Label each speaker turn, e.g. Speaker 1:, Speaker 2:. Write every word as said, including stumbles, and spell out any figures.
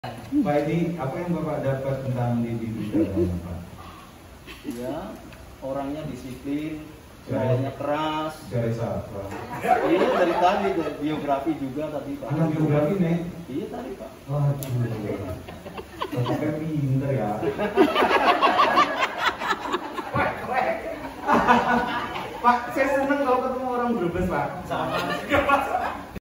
Speaker 1: Pak Edi, apa yang Bapak dapat tentang Didi Budidawan, Pak?
Speaker 2: Ya, orangnya disiplin, orangnya keras.
Speaker 1: Dari siapa?
Speaker 2: Iya, dari tadi dari biografi juga tadi Pak.
Speaker 1: Anak biografi nih?
Speaker 2: Iya tadi Pak.
Speaker 1: Waduh, Bapaknya pinter ya. Pak, saya seneng kalau ketemu orang Brebes, Pak.
Speaker 2: Sama.